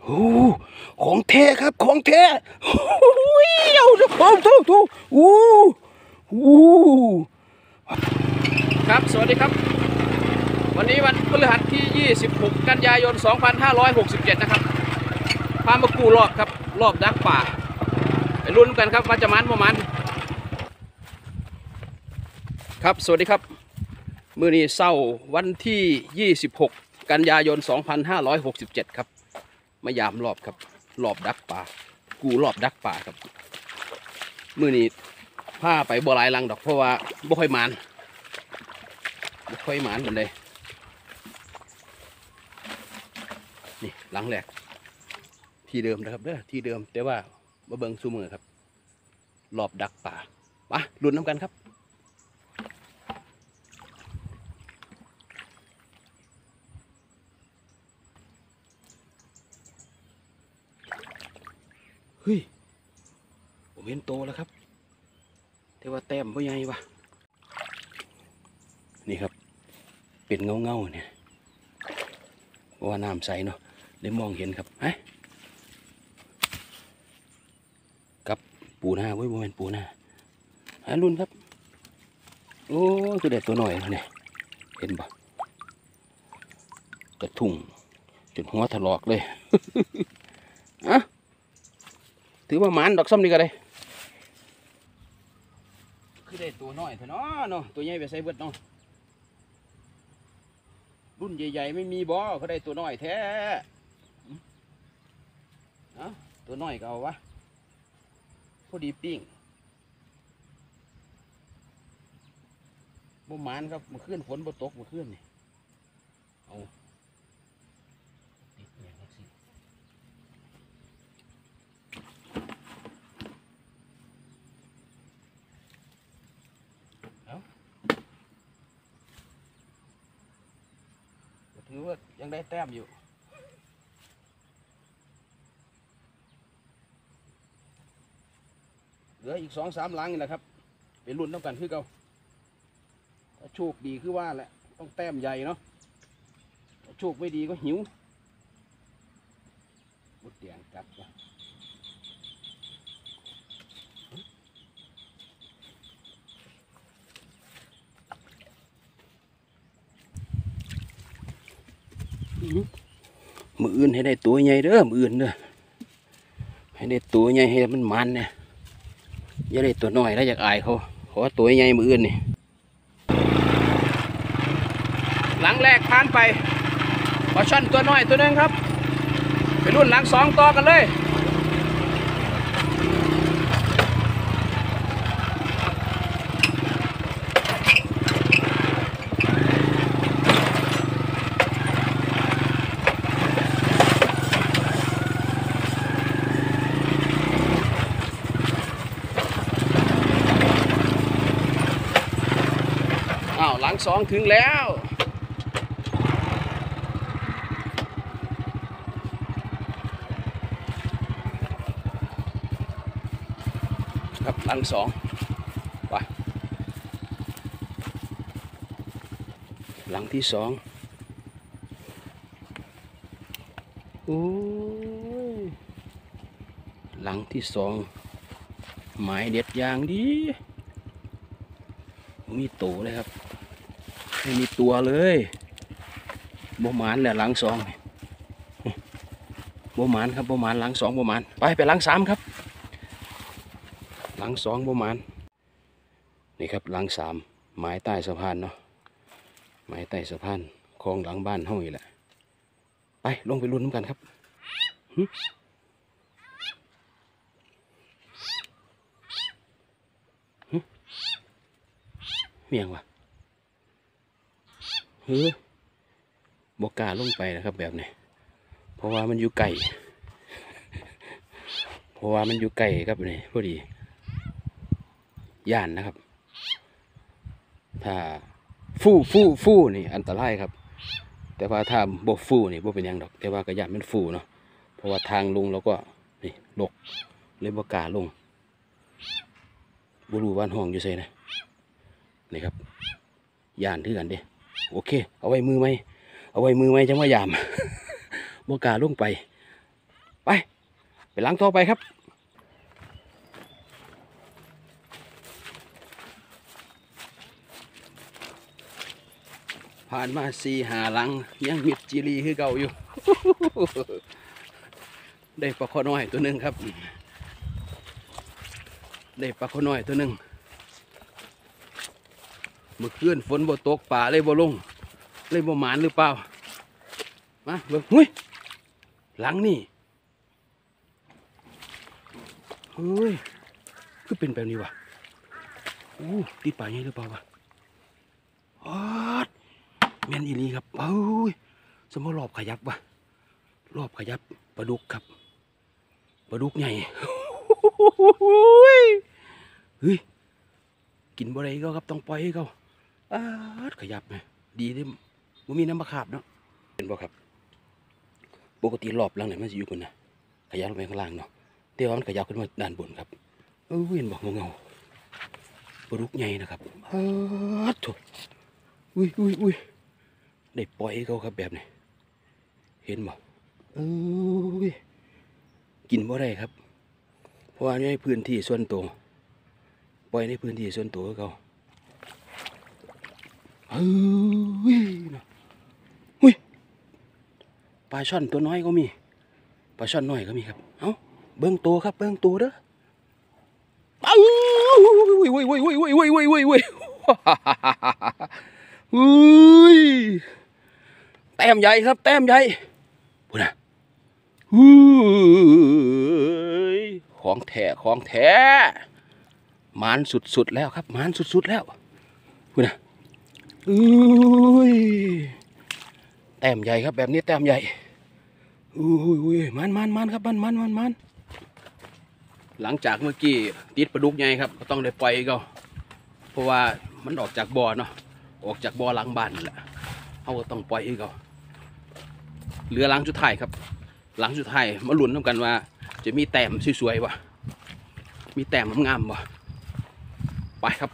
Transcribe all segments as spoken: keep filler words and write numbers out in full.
โอ้ของแท้ครับของแท้โอ้ยเอาจะพร้อมทุกทุกอู้อู้ครับสวัสดีครับวันนี้วันพฤหัสที่ยี่สิบหกกันยายนสองพันห้าร้อยหกสิบเจ็ดนะครับพามากู้รอบครับรอบดักป่าไปลุ้นกันครับว่าจะมันประมาณครับสวัสดีครับมื้อนี้เช้าวันที่ยี่สิบหกกันยายนสองพันห้าร้อยหกสิบเจ็ดครับมายามรอบครับรอบดักป่ากูรอบดักป่าครับมื้อนี้พาไปบ่หลายลังดอกเพราะว่าบ่ค่อยมันบ่ค่อยมันเหมือนเลยนี่หลังแรกที่เดิมนะครับเด้อที่เดิมแต่ว่ามาเบิ่งซูมือครับรอบดักป่ามาลุ้นน้ำกันครับเฮ้ยผมเห็นโตแล้วครับแต่ว่าแต้มไม่ใหญ่วะนี่ครับเป็นเงาเงาเนี่ยเพราะว่าน้ำใสเนาะได้มองเห็นครับฮะกับปูนาไว้บริเวณปูนาหารุ่นครับโอ้คือเด็ดตัวหน่อยเนี่ยเห็นปะกระทุ่งจนหัวถลอกเลยอะถือว่ามันดอกซ้ำนี่ก็ได้คือได้ตัวน้อยเถอะเนาะเนาะตัวใหญ่ไปใส่เบิดเนาะรุ่นใหญ่ๆไม่มีบ่เขาได้ตัวน้อยแท้เนาะตัวน้อยก็เอาวะพอดีปิ้งบ่หมานครับเมื่อคืนฝนบ่ตกเมื่อคืนนี่เอาติดอย่างนี้สิถือว่ายังได้แต้มอยู่เหลืออีกสองสามหลังนี่แหละครับไปลุ้นน้ำกันคือเก่าถ้าโชคดีคือว่าแหละต้องแต้มใหญ่เนาะถ้าโชคไม่ดีก็หิวบุดเตียงกัดวะมืออื่นให้ได้ตัวใหญ่เด้อมืออื่นเด้อให้ได้ตัวใหญ่ให้มันมันเนี่ยอย่าได้ตัวน้อยแล้วอยากอายเขาขอตัวใหญ่มืออื่นนี่หลังแรกผ่านไปปลาช่อนตัวน้อยตัวนึงครับไปรุ่นหลังสองต่อกันเลยอ้าวหลังสองถึงแล้วครับหลังสองไปหลังที่สองโอ้ยหลังที่สองหมายเด็ดอย่างดีมีโตเลยครับไม่มีตัวเลยโบหมานแหละหลังสองโบหมานครับโบหมานหลังสองโบหมานไปไปหลังสามครับหลังสองโบหมานนี่ครับหลังสามไม้ใต้สะพานเนาะไม้ใต้สะพานคลองหลังบ้านห้องนี่แหละไปลงไปลุ้นน้ำกันครับเมียงวะเฮ้ยบกล้าลงไปนะครับแบบนี้เพราะว่ามันอยู่ไกลเพราะว่ามันอยู่ไกลครับนี่พอดีย่านนะครับถ้าฟู่ฟู่ฟู่นี่อันตรายครับแต่ว่าถ้าบกฟู่นี่บ่เป็นยังดอกแต่ว่ากระยานมันฟู่เนาะเพราะว่าทางลงเราก็นี่ลกเลยบกล้าลงบรูบ้านห้องอยู่ใส่นะนี่ครับย่านที่กันเด้โอเคเอาไว้มือไหมเอาไว้มือไหมจังว่ายามบกล้าลงไปไปล้างต่อไปครับผ่านมาสี่หาหลังยังมิดจีรีคือเก่าอยู่ ได้ปลาข้อน้อยตัวหนึ่งครับได้ปลาข้อน้อยตัวหนึ่งเมื่อคืนฝนบ่ตกป่าเลยบ่ลงเลยบ่หมานหรือเปล่ามาเบิ่งหุ้ยหลังนี่เฮ้ยคือเป็นแบบนี้วะอู้ติดป่าใหญ่หรือเปล่าวะอ๊อดแม่นอีหลีครับเอ้ยสมมติรอบขยับวะรอบขยับปลาดุกครับปลาดุกใหญ่เฮ้ยกินบ่ได้ก็ครับต้องปล่อยให้เขาอ๊าดขยับไหมดีที่มันมีน้ำมะขามเนาะเห็นบ่ครับปกติรอบหลังไหนมันจะอยู่บนนะขยับลงไปข้างล่างเนาะเดี๋ยวมันขยับขึ้นมาด้านบนครับเออเห็นบ่เงาปลาดุกใหญ่นะครับอ๊าดโถอุ้ยอุ้ยอุ้ยได้ปล่อยให้เขาครับแบบนี้เห็นบ่เออกินบ่ได้ครับเพราะว่าในพื้นที่ส่วนตัวปล่อยในพื้นที่ส่วนตัวเขาเฮ้ยหุ้ยปลาช่อนตัวน้อยก็มีปลาช่อนน้อยก็มีครับเอ้าเบิ้งตัวครับเบิ้งตัวเด้อเอ้าวุ้ยวุ้ยวุ้ยวุ้ยวุ้ยวุ้ยวุ้ยวุ้ยวุ้ยอุ้ยแต้มใหญ่ครับแต้มใหญ่พูดนะอุ้ยของแท้ของแท้หมานสุดๆแล้วครับหมานสุดๆแล้วพูดนะอุ้ยแต้มใหญ่ครับแบบนี้แต้มใหญ่อุ้ยอุ้ยมันมันมันครับมันมันมันมันหลังจากเมื่อกี้ติดปลาดุกใหญ่ครับก็ต้องได้ปล่อยเขาเพราะว่ามันออกจากบ่อเนาะออกจากบ่อหลังบ้านนั่นแหละเขาก็ต้องปล่อยเขาเหลือหลังสุดท้ายครับหลังสุดท้ายมาลุ้นกันว่าจะมีแต้มสวยๆวะมีแต้มงามๆวะไปครับ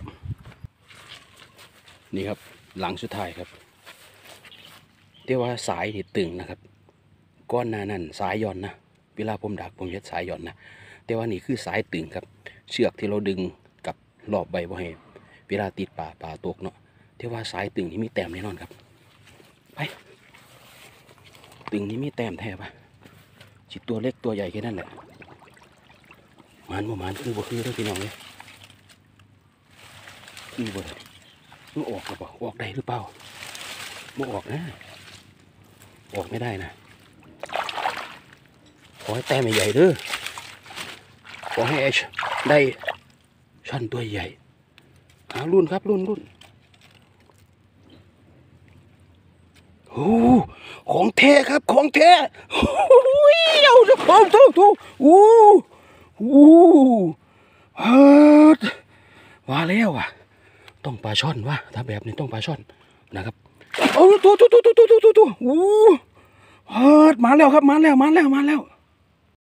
นี่ครับหลังสุดท้ายครับเรียกว่าสายนี่ตึงนะครับก้อนหน้านั่นสายย่อนนะเวลาผมดักผมเฮ็ดสายย่อนนะแต่ว่านี่คือสายตึงครับเชือกที่เราดึงกับรอบใบบ่ให้เวลาติดป่าป่าตกเนาะเรียกว่าสายตึงนี่มีแต้มแน่นอนครับไปตึงนี่มีแต้มแท้ปะจิตตัวเล็กตัวใหญ่แค่นั้นแหละมันบ่มันคือบ่คือเด้อพี่น้องเลยคือบ่ได้มันออกหรือเปล่าออกได้หรือเปล่าไม่ออกนะออกไม่ได้นะขอให้แต้มใหญ่ๆเด้อขอให้ได้ช่อนตัวใหญ่เอารุ่นครับรุ่นรุ่นโอ้ของแท้ครับของแท้โอ้ยเอาจะพร้อมทุกทุกอู้อู้ฮัดว่าแล้วอ่ะต้องปลาช่อนวะถ้าแบบนี้ต้องปลาช่อนนะครับโอ้ตัวตัวตัวตัวตัวตัวตัวอู้ฮัดมาแล้วครับมาแล้วมาแล้วมาแล้วมาแล้ว